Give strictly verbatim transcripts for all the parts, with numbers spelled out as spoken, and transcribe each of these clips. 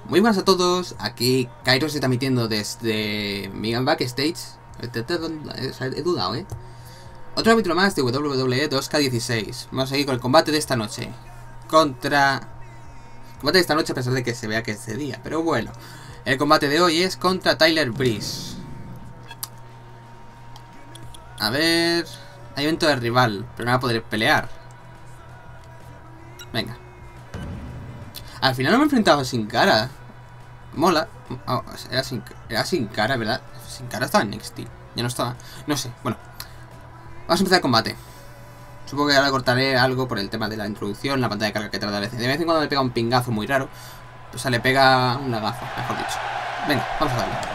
Muy buenas a todos, aquí Kairos se está emitiendo desde mi backstage. He dudado, ¿eh? Otro capítulo más de W W E dos K dieciséis. Vamos a seguir con el combate de esta noche. Contra... Combate de esta noche a pesar de que se vea que es de día. Pero bueno, el combate de hoy es contra Tyler Breeze. A ver... Hay evento de rival, pero no va a poder pelear. Venga. Al final no me he enfrentado sin cara. Mola. Oh, era, sin, era sin cara, ¿verdad? Sin cara estaba en N X T. Ya no estaba. No sé. Bueno. Vamos a empezar el combate. Supongo que ahora cortaré algo por el tema de la introducción, la pantalla de carga que tarda a veces. De vez en cuando me pega un pingazo muy raro. O sea, le pega un lagazo, mejor dicho. Venga, vamos a darle.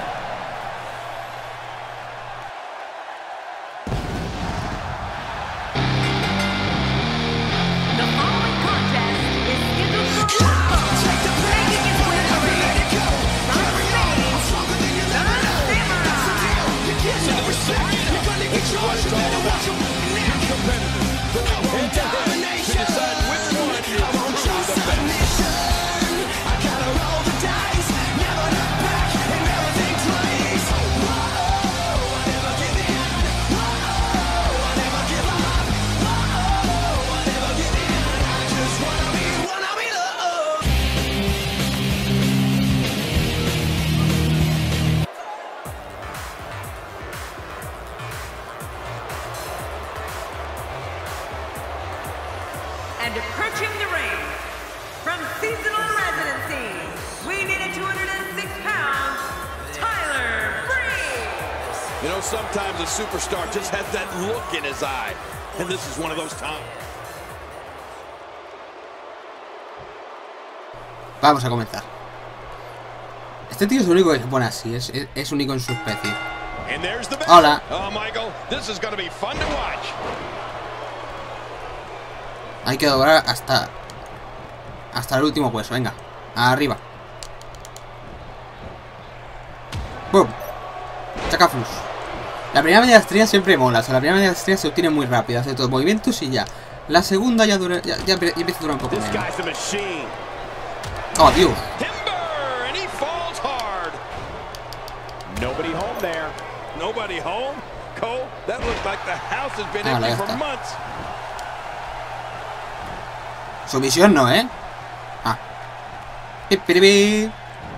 And approaching the ring, from seasonal residency, weighing in at two hundred six pounds, Tyler Breeze. You know, sometimes a superstar just has that look in his eye, and this is one of those times. Vamos a comenzar. Este tío es único, bueno, así es, es, es único en su especie. Hola. Oh, Michael, this is going to be fun to watch. Hay que doblar hasta Hasta el último puesto, venga. Arriba. ¡Bum! Chacaflus. La primera media estrella siempre mola. O sea, la primera media estrella se obtiene muy rápida. Hace todos movimientos y ya. La segunda ya dura, ya, ya, ya empieza a durar un poco menos. ¡Oh, Dios! Nobody home there. Nobody home? Cole, that looks like the house has been Ah, empty ya for está. months. Sumisión no, ¿eh? Ah. Pipiripi.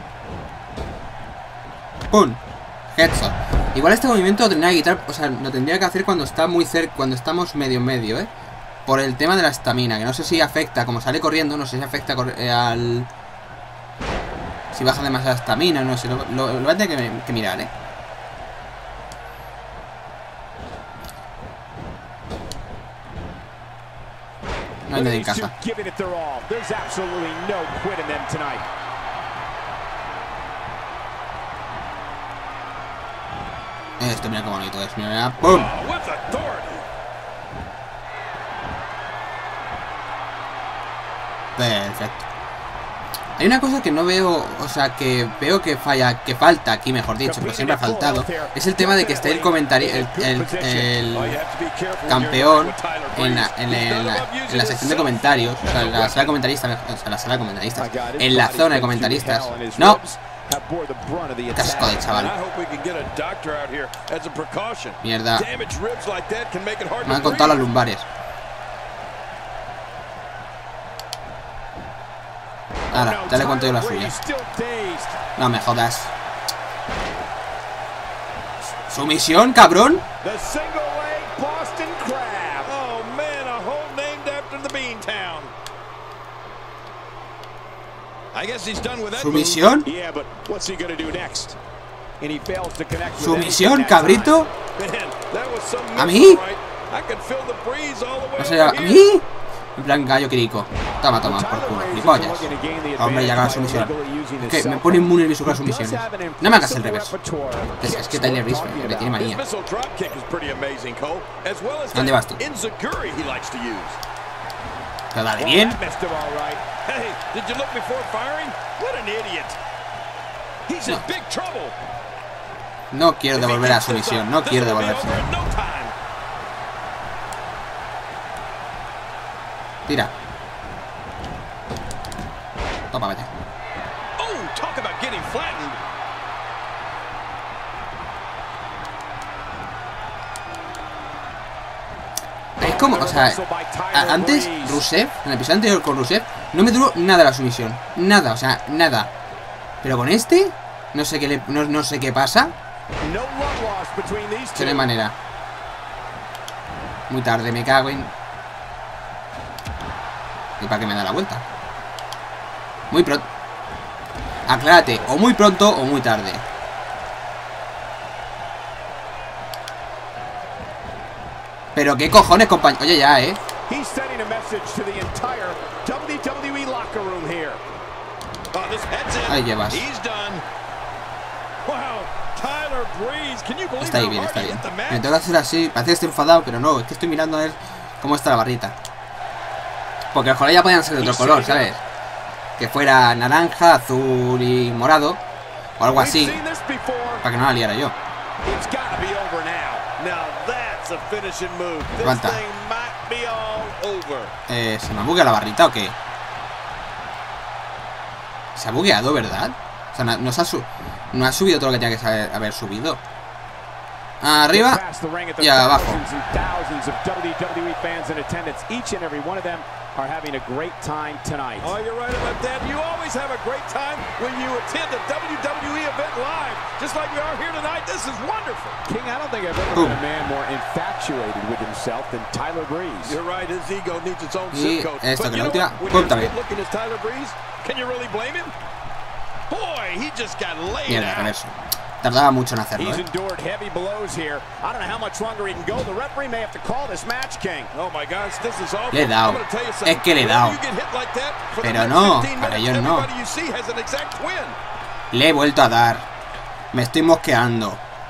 ¡Pum! Headshot. Igual este movimiento lo tendría que quitar, o sea, lo tendría que hacer cuando está muy cerca, cuando estamos medio medio, ¿eh? Por el tema de la estamina, que no sé si afecta, como sale corriendo, no sé si afecta eh, al... Si baja demasiada estamina, no sé, lo, lo, lo voy a tener que, que mirar, ¿eh? No hay nadie en casa. Esto, mira qué bonito es, mira, mira, ¡pum! Perfecto. Hay una cosa que no veo, o sea, que veo que falla, que falta aquí, mejor dicho, pero siempre ha faltado. Es el tema de que esté el comentario, el, el, el campeón en la, en, la, en, la, en la sección de comentarios, o sea, en la sala de comentaristas, o sea, la sala de comentaristas, en la zona de comentaristas. ¡No! Casco de chaval. Mierda. Me han contado las lumbares. Ahora, ya le cuento yo la suya. No me jodas. ¿Sumisión, cabrón? ¿Sumisión? ¿Sumisión, cabrito? ¿A mí? O sea, ¿a mí? En plan gallo quirico. Toma, toma, por culo. Gilipollas. Hombre, ya gana sumisión. Que me pone muy nervioso con las sumisiones. No me hagas el reverso. Es, es que Tyler Breeze me, me tiene manía. ¿Dónde vas tú? Pero dale bien. No. No quiero devolver a sumisión. No quiero devolverse. Tira. Toma, vete. getting flattened. Es como, o sea, a- antes Rusev, en el episodio anterior con Rusev, no me duró nada la sumisión. Nada, o sea, nada. Pero con este, no sé qué le, no, no sé qué pasa. Que no hay manera. Muy tarde, me cago en... ¿Y para qué me da la vuelta? Muy pronto. Aclárate, o muy pronto o muy tarde. Pero qué cojones, compañero. Oye, ya, eh. Ahí llevas. Está ahí bien, está bien. Me tengo que hacer así. Parece que estoy enfadado, pero no. Es que estoy mirando a ver cómo está la barrita. Porque los colores ya podían ser de otro color, ¿sabes? Que fuera naranja, azul y morado. O algo así. Para que no la liara yo. Levanta. Eh, ¿Se me ha bugueado la barrita o qué? Se ha bugueado, ¿verdad? O sea, no, no, se ha, su no ha subido todo lo que tenía que saber, haber subido. Arriba y abajo. Are having a great time tonight. Oh, you're right about that. You always have a great time when you attend a W W E event live, just like we are here tonight. This is wonderful. King, I don't think I've ever Boom. been a man more infatuated with himself than Tyler Breeze. You're right. His ego needs its own Y zip code. esto But que you la know última. what? When Pum, you're también. good looking as Tyler Breeze, can you really blame him? Boy, he just got laid Mierda, out. reverso. Tardaba mucho en hacerlo, He's ¿eh? endured heavy blows here. I don't know how much longer he can go. The referee may have to call this match, King. Oh my gosh, this is awful. Le he dado. I'm gonna tell you something. Es que le he dado. Whenever you get hit like that, for the Pero next no, fifteen para minutes, ellos no. everybody you see has an exact twin. Le he vuelto a dar. Me estoy mosqueando.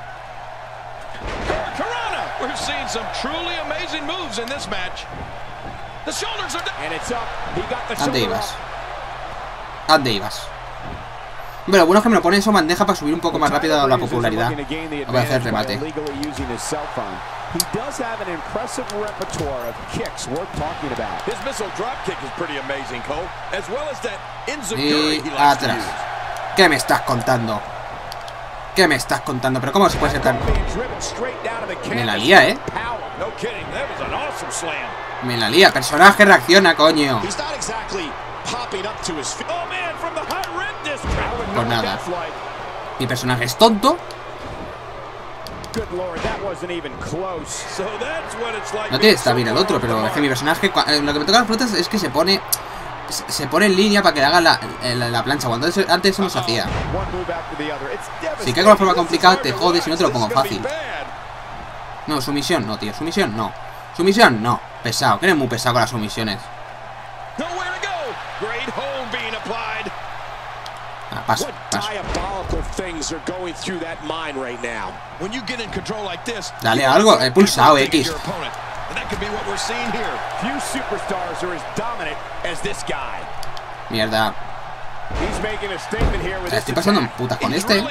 Corona, we're seeing some truly amazing moves in this match. The shoulders are down. And it's up. He got the ¿Dónde shoulder ibas? up. ¿Dónde ibas? Bueno, lo bueno es que me lo pone eso bandeja para subir un poco más rápido la popularidad. Voy a hacer el remate. He does have an impressive repertoire of kicks worth talking about. His missile drop kick is pretty amazing, Cole, as well as that Y enziguri he likes to atrás. use. ¿Qué me estás contando? ¿Qué me estás contando? Pero ¿cómo se puede ser tan...? Me la lía, ¿eh? No kidding, that was an awesome slam. Me la lía. Personaje reacciona, coño. He's not exactly popping up to his feet. Oh man, from the high red district. Pues nada. Mi personaje es tonto. Good Lord, that wasn't even close. So that's what it's like. No tiene estamina el otro, pero es que mi personaje... eh, Lo que me toca las frutas es que se pone... Se se pone en línea para que le haga la, la, la plancha. Cuando antes, antes eso no se hacía. Si caigo de forma complicada, te jodes y no te lo pongo fácil. No, sumisión no, tío. Sumisión no. Sumisión no. Pesado. Que eres muy pesado con las sumisiones. Ah, paso, paso. Dale algo. He pulsado X. Mierda. La estoy pasando en putas con este.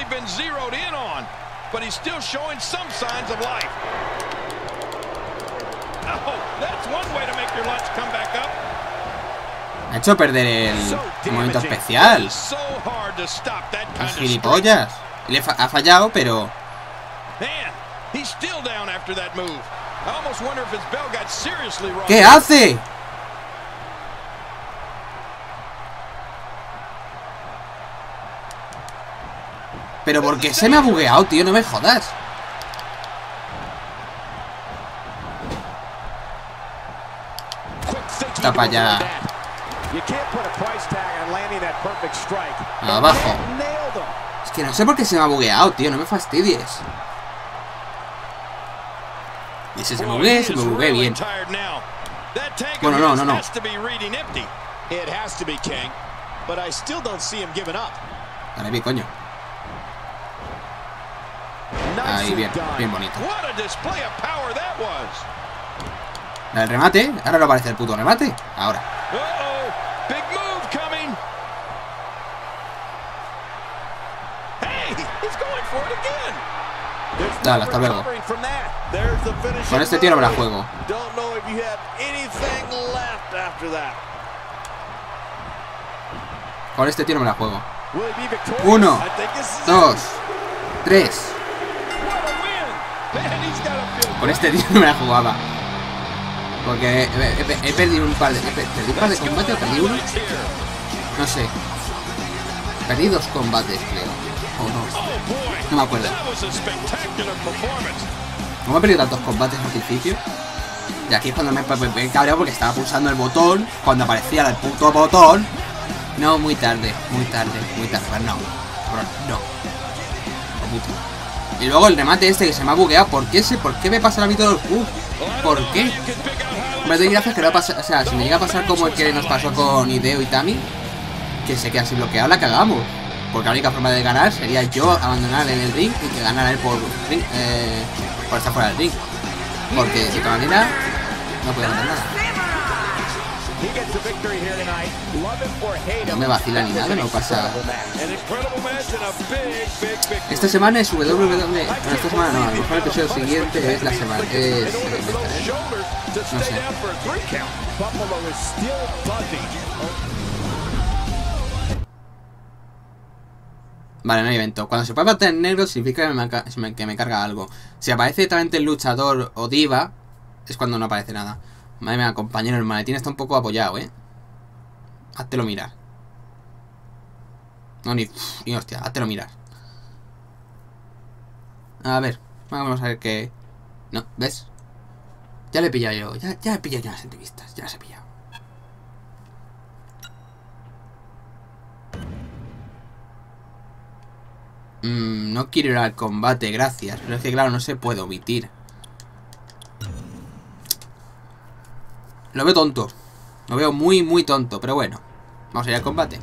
Ha hecho perder el, el momento especial. Las gilipollas. Le fa ha fallado, pero... ¿Qué hace? Pero ¿por qué se me ha bugueado, tío? No me jodas. Está para allá. Abajo. Es que no sé por qué se me ha bugueado, tío. No me fastidies. Y si se me buguee, se me buguee bien. Bueno, no, no, no. Vale, bien, coño. Ahí, bien, bien bonito. El remate, ahora no aparece el puto remate. Ahora. Dale, hasta luego. Con este tío no me la juego. Con este tío no me la juego. Uno, dos, tres. Con este tío no me la jugaba. Porque he, he, he perdido un par de... He ¿Perdí un par de combates o perdí uno? No sé. Perdí dos combates, creo. O no. No me acuerdo. No me he perdido tantos combates al principio. Y aquí es cuando me, me, me he cabreado porque estaba pulsando el botón. Cuando aparecía el puto botón. No, muy tarde, muy tarde, muy tarde. No, no. Muy tarde. Y luego el remate este que se me ha bugueado. ¿Por qué, se, ¿Por qué me pasa a mí todo el Q? ¿Por qué? Me doy gracias que no va a pasar. O sea, si me llega a pasar como el que nos pasó con Hideo y Tami, que se queda así bloqueado, la cagamos. Porque la única forma de ganar sería yo abandonar en el ring y que ganara él por, ring, eh, por estar fuera del ring. Porque de otra manera no puede hacer nada. No me vacila ni nada, no pasa. Esta semana es W W E. Bueno, esta semana no, a lo mejor el episodio siguiente es la semana. Es. Eh, no sé. Vale, no hay evento. Cuando se puede bater en negro significa que me, que me carga algo. Si aparece directamente el luchador o diva, es cuando no aparece nada. Madre mía, compañero, el maletín está un poco apoyado, ¿eh? Háztelo mirar. No, ni... ni hostia, háztelo mirar. A ver, vamos a ver qué... No, ¿ves? Ya le he pillado yo, ya, ya he pillado yo las entrevistas, ya las he pillado. Mm, no quiero ir al combate, gracias. Pero es que claro, no se puede omitir. Lo veo tonto. Lo veo muy, muy tonto. Pero bueno, vamos a ir al combate.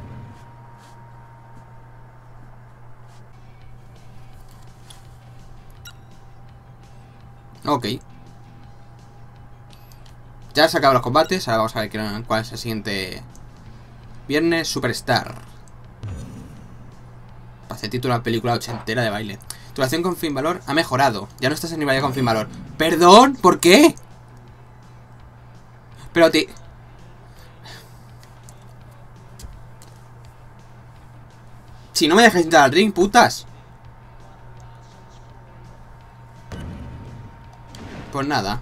Ok. Ya se acaban los combates. Ahora vamos a ver cuál es el siguiente viernes. Superstar. Hace título a la película ochentera de baile. Tu relación con Finn Balor ha mejorado. Ya no estás en rivalidad con Finn Balor. ¿Perdón? ¿Por qué? Pero ti... Si no me dejáis entrar al ring, putas. Pues nada.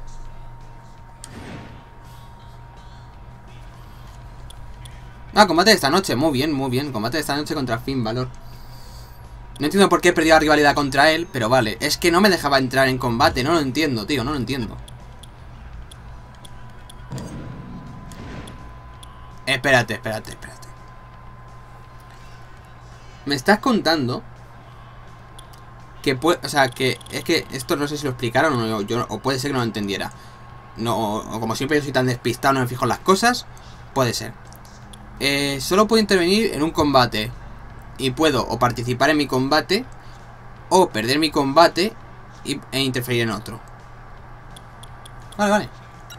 Ah, combate de esta noche. Muy bien, muy bien. Combate de esta noche contra Finn Balor. No entiendo por qué he perdido la rivalidad contra él, pero vale. Es que no me dejaba entrar en combate. No lo entiendo, tío. No lo entiendo. Espérate, espérate, espérate. Me estás contando que puede, o sea, que es que esto no sé si lo explicaron o no, yo, o puede ser que no lo entendiera. No, o como siempre yo soy tan despistado, no me fijo en las cosas. Puede ser. Eh, solo puedo intervenir en un combate. Y puedo o participar en mi combate o perder mi combate y, e interferir en otro. Vale, vale.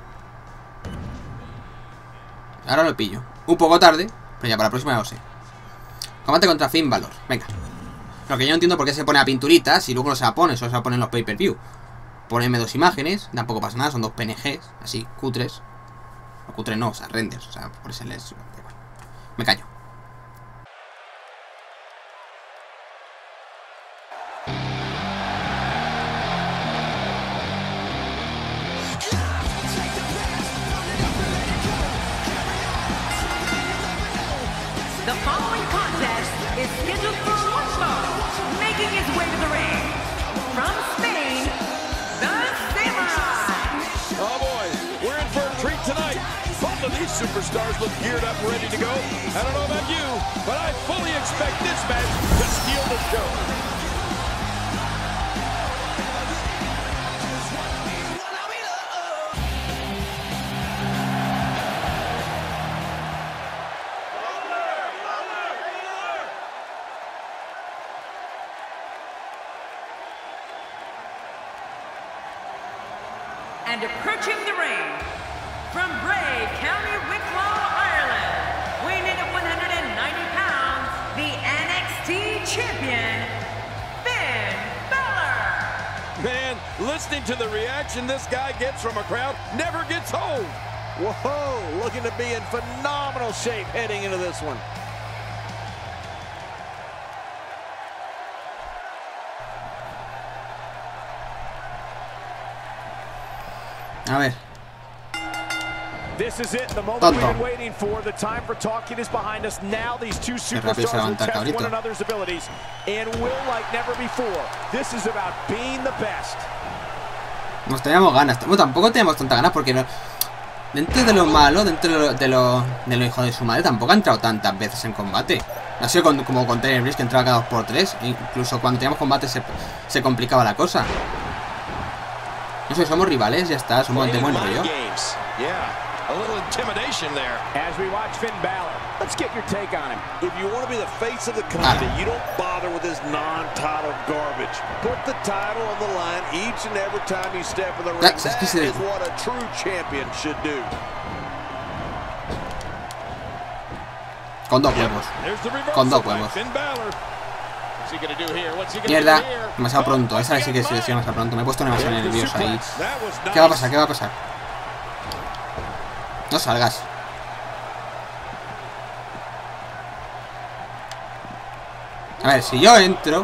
Ahora lo pillo. Un poco tarde, pero ya para la próxima ya lo sé. Combate contra Finn Balor. Venga. Lo que yo no entiendo por qué se pone a pinturitas y luego no se la pone, solo se la pone en los pay-per-view. Poneme dos imágenes, tampoco pasa nada, son dos P N Gs, así, cutres. O cutres no, o sea, renders, o sea, por eso les... Me callo. The following contest is scheduled for one fall, making his way to the ring. From Spain, the Samurai. Oh boy, we're in for a treat tonight. Both of these superstars look geared up and ready to go. I don't know about you, but I fully expect this match to steal the show. And approaching the ring, from Bray, County Wicklow, Ireland, weighing in at one hundred ninety pounds, the N X T champion, Finn Balor. Man, listening to the reaction this guy gets from a crowd never gets old. Whoa, looking to be in phenomenal shape heading into this one. A ver. This is it, the moment Tonto. we've been waiting for. The time for talking is behind us. Now these two Qué rápido se superstars will levanta el test cabrito. one another's abilities and will like never before. This is about being the best. Nos teníamos ganas. Bueno, tampoco teníamos tantas ganas porque no... Dentro de lo malo, dentro de lo, de lo, de lo hijo de su madre, tampoco ha entrado tantas veces en combate. No ha sido con, como con Tyler Breeze, que entraba cada dos por tres. Incluso cuando teníamos combate se, se complicaba la cosa. No sé, somos rivales, ya está, somos de buen rollo. A little intimidation there. As we watch Finn Balor, let's get your take on him. If you want to be the face of the company, you don't bother with this non-title garbage. Put the title on the line each and every time you step in the ring. That's, that that's is what a true champion should do. Con dos huevos. Con dos huevos. Mierda, demasiado pronto. Esa sí que se decía demasiado pronto. Me he puesto demasiado nervioso ahí. ¿Qué va a pasar? ¿Qué va a pasar? No salgas. A ver, si yo entro...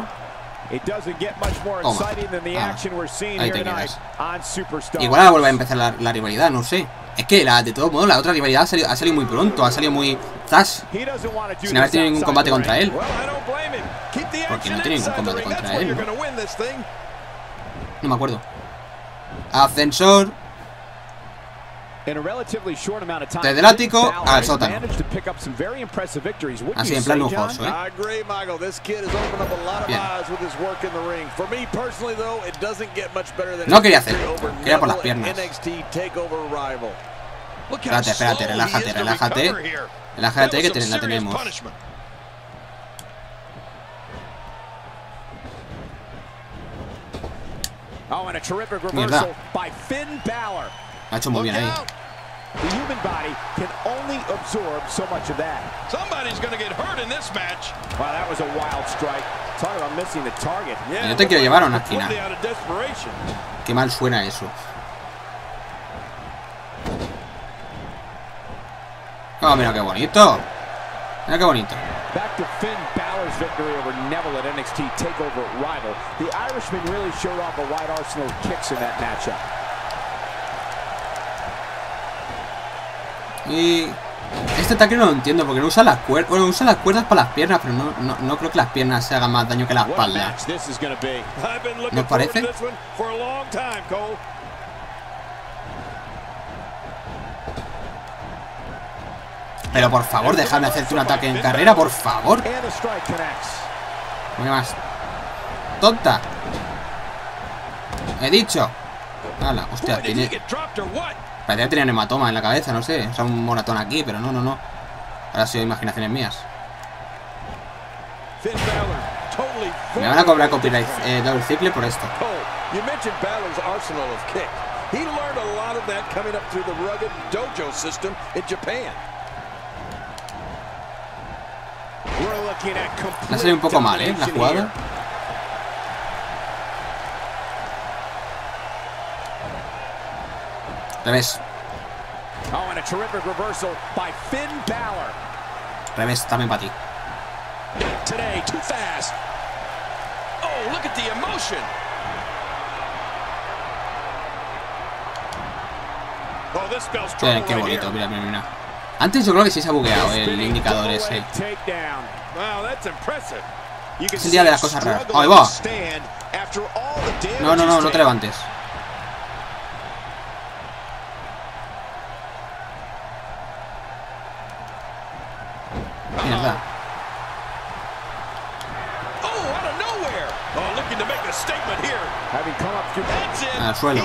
Toma. Ah, ahí te quedas. Igual ahora vuelve a empezar la, la rivalidad, no sé. Es que la, de todo modo la otra rivalidad ha salido, ha salido muy pronto. Ha salido muy... zas. Sin haber tenido ningún combate contra él. Porque no tiene ningún combate contra él, ¿no? No me acuerdo. Ascensor. Desde el ático al sótano. Así en plan lujoso, ¿eh? Bien. No quería hacer, quería por las piernas. Espérate, espérate, relájate, relájate. Relájate que te, la tenemos. Mierda. Ha hecho muy bien ahí. The human body can only absorb so much of that. Somebody's going to get hurt in this match. Wow, that was a wild strike. Talk about missing the target. Yeah, yo te quiero llevar a una esquina. Qué mal suena eso. Oh, mira qué bonito. Mira qué bonito. Back to Finn Balor's victory over Neville at N X T TakeOver Rival. The Irishman really showed off a wide arsenal of kicks in that matchup. Y este ataque no lo entiendo porque no usa las cuerdas. Bueno, usa las cuerdas para las piernas, pero no, no, no creo que las piernas se hagan más daño que la espalda. ¿No os parece? Pero por favor, déjame hacerte un ataque en carrera, por favor. Muy más. Tonta. He dicho. Hala, hostia, tiene... Parecía que tenía un hematoma en la cabeza, no sé. O sea, un moratón aquí, pero no, no, no. Ahora ha sido imaginaciones mías. Me van a cobrar copyright eh, doble triple por esto. Me ha salido un poco mal, ¿eh? La jugada. Revés. Revés también para ti. Qué, qué bonito, mira, mira, mira. Antes yo creo que sí se ha bugueado el indicador ese. Es el día de las cosas raras. ¡Ahí va! No, no, no, no te levantes. Mierda. Al suelo.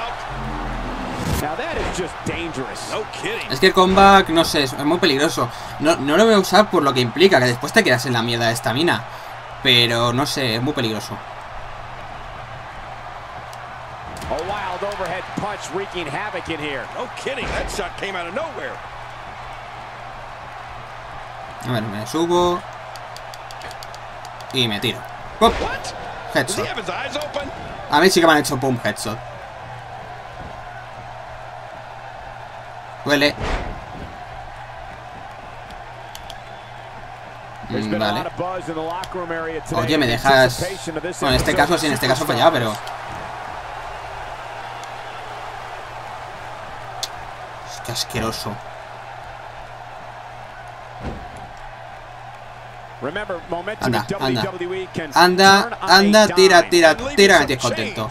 Es que el comeback, no sé, es muy peligroso. No, no lo voy a usar por lo que implica, que después te quedas en la mierda de estamina. Pero no sé, es muy peligroso. A ver, me subo. Y me tiro. ¡Pum! Headshot. A mí sí que me han hecho pum headshot. Huele. Mm, vale. Oye, me dejas... Bueno, en este caso sí, en este caso fallaba, pero... qué asqueroso. Anda, anda. Anda, anda, tira, tira, tira, me tienes contento.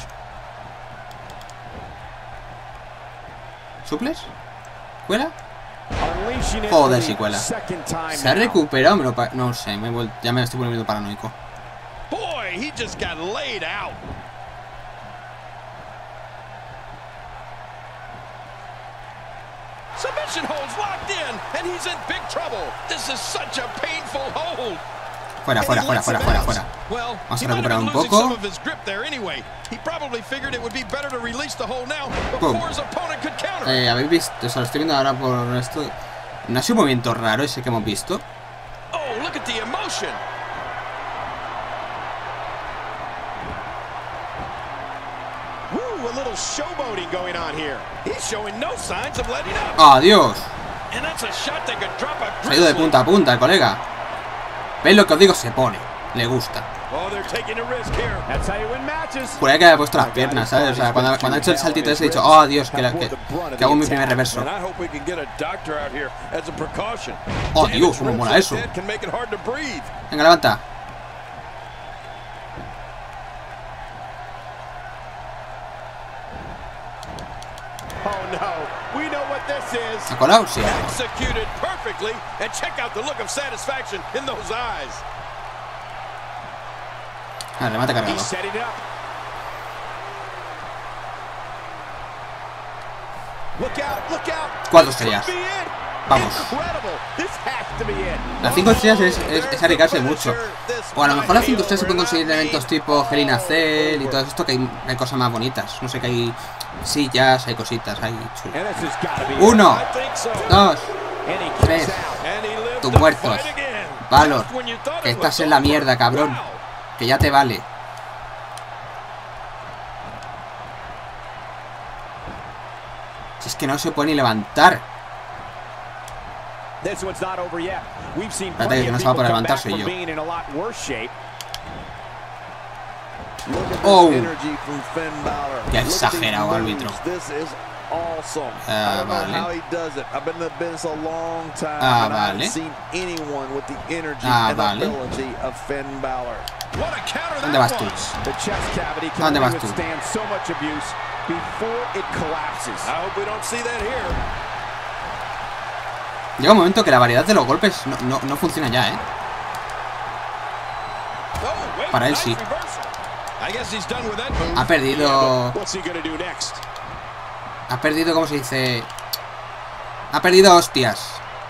¿Suples? ¿Cuela? Joder, si cuela. Se ha recuperado, me lo pa no sé, me he ya me estoy poniendo paranoico. Boy, he just got laid out. Submission holds locked in, and he's in big trouble. This is such a painful hold. Fuera, fuera, fuera, fuera, fuera, fuera. Vamos a recuperar un poco. Eh, habéis visto, o sea, lo estoy viendo ahora por esto. ¿No ha sido un movimiento raro ese que hemos visto? Oh, look at the emotion. Woo, a little showboating going on here. He's showing no signs of letting up. ¡Adiós! And that's a shot that could drop a Se ha ido de punta a punta el colega. ¿Veis lo que os digo? Se pone. Le gusta. Juraría que había puesto las piernas, ¿sabes? O sea, cuando, cuando ha hecho el saltito ese he dicho, oh Dios, que, que, que hago mi primer reverso. Oh Dios, cómo mola eso. Venga, levanta. ¿Ha colado? Sí. Ah, remate cargado. Cuatro estrellas. Vamos. Las cinco estrellas es, es, es arriesgarse mucho. O a lo mejor las cinco estrellas se pueden conseguir en eventos tipo Hell in a Cell y todo esto, que hay, hay cosas más bonitas. No sé, que hay sillas, hay cositas, hay chulo. Uno, dos, tres. Tus muertos. Valor. Que estás en la mierda, cabrón. Que ya te vale. Si es que no se puede ni levantar. Espérate, que no se va a poder levantar, soy yo. Oh, qué exagerado, árbitro. Ah, vale. Ah, vale. Ah, vale. ¿Dónde vas tú? ¿Dónde vas tú? Llega un momento que la variedad de los golpes no, no, no funciona ya, ¿eh? Para él sí. Ha perdido... Ha perdido, ¿cómo se dice? Ha perdido hostias.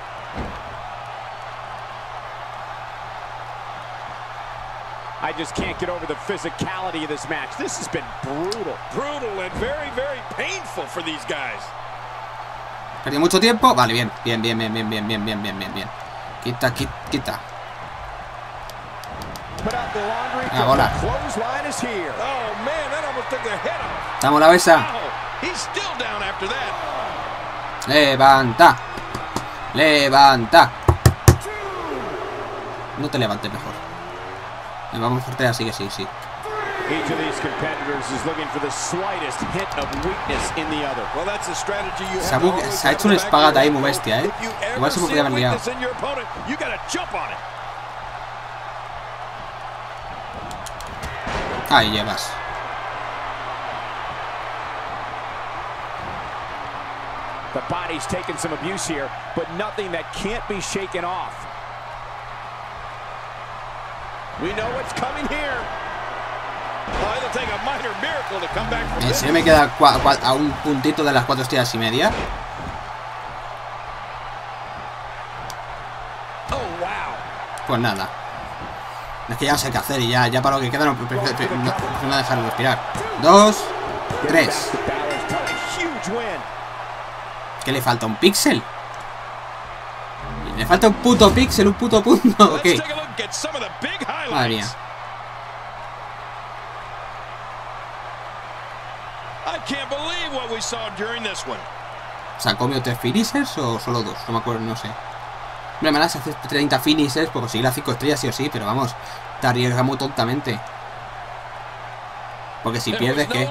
I just can't get over the physicality of this match. This has been brutal. Brutal and very, very painful for these guys. Perdió mucho tiempo. Vale, bien, bien, bien, bien, bien, bien, bien, bien, bien, bien, bien. Quita, quita, quita. Ah, bola. Estamos la besa. Levanta. Levanta. No te levantes mejor. Vamos a hacer así que sí, sí. Se ha, se ha hecho un espagat ahí muy bestia, ¿eh? Igual se me podía haber liado. Ahí llevas. The body's taken some abuse here, but nothing that can't be shaken off. We know what's coming here. Oh, it'll take a minor miracle to come back from ¿En serio me queda a un puntito de las cuatro estrellas y media? Oh, wow. Pues nada. Es que ya no sé qué hacer y ya, ya para lo que queda no prefiero no, no dejarlo respirar. Dos, tres. ¿Qué le falta? ¿Un píxel? Le falta un puto píxel, un puto punto. Ok. Madre mía. ¿Se ha comido tres finishers o solo dos? No me acuerdo, no sé. Hombre, me las hace treinta finishers por conseguir las cinco estrellas sí o sí, pero vamos, te arriesgas muy tontamente. Porque si pierdes, ¿qué?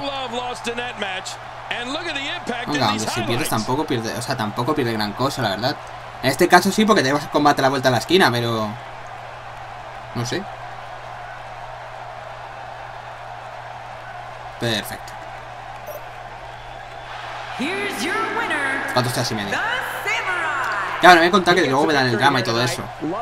Venga, aunque si pierdes tampoco pierde, o sea, tampoco pierde gran cosa, la verdad. En este caso sí, porque tenemos combate a la vuelta a la esquina, pero... no sé. Perfecto. ¿Cuánto estás y medio? Ya, bueno, me he contado que luego me dan el drama y todo eso.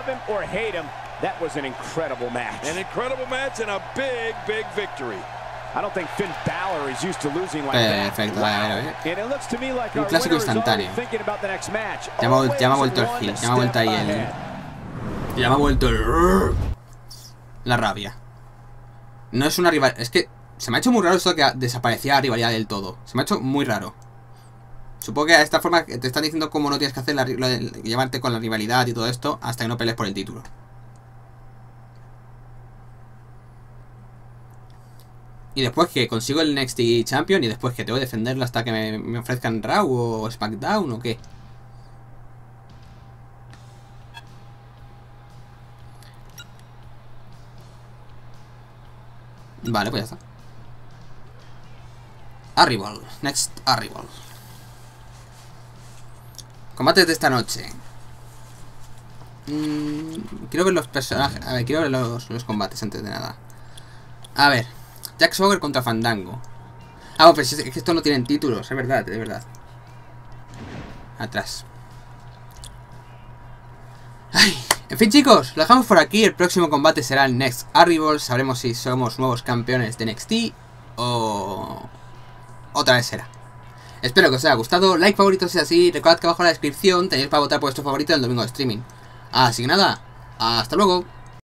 Perfecto, a ver, a ver. Un clásico instantáneo. Ya me, ha, ya me ha vuelto el heal, ya me ha vuelto ahí el... Ya me ha vuelto el... la rabia. No es una rivalidad, es que se me ha hecho muy raro esto de que desaparecía la rivalidad del todo. Se me ha hecho muy raro. Supongo que de esta forma te están diciendo cómo no tienes que hacer la, lo de llevarte con la rivalidad y todo esto hasta que no pelees por el título. Y después que consigo el N X T Champion y después que tengo que defenderlo hasta que me, me ofrezcan Raw o SmackDown o qué. Vale, pues ya está. Arrival, Next Arrival. Combates de esta noche. Mm, quiero ver los personajes. A ver, quiero ver los, los combates antes de nada. A ver. Jack Swagger contra Fandango. Ah, bueno, pues es que estos no tienen títulos, es verdad, es verdad. Atrás. Ay. En fin, chicos, lo dejamos por aquí. El próximo combate será el Next Arrival. Sabremos si somos nuevos campeones de N X T o otra vez será. Espero que os haya gustado. Like, favorito si es así. Recordad que abajo en la descripción tenéis para votar por vuestro favorito del domingo de streaming. Así que nada, hasta luego.